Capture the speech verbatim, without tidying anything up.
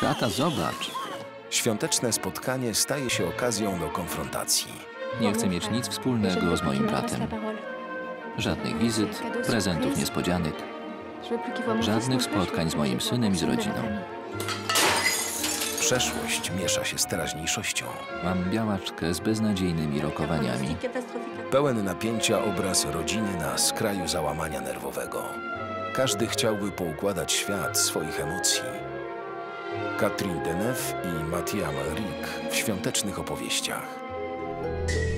Tata, zobacz. Świąteczne spotkanie staje się okazją do konfrontacji. Nie chcę mieć nic wspólnego z moim bratem. Żadnych wizyt, prezentów niespodzianek, żadnych spotkań z moim synem i z rodziną. Przeszłość miesza się z teraźniejszością. Mam białaczkę z beznadziejnymi rokowaniami. Pełen napięcia obraz rodziny na skraju załamania nerwowego. Każdy chciałby poukładać świat swoich emocji. Catherine Deneuve i Mathieu Amalric w świątecznych opowieściach.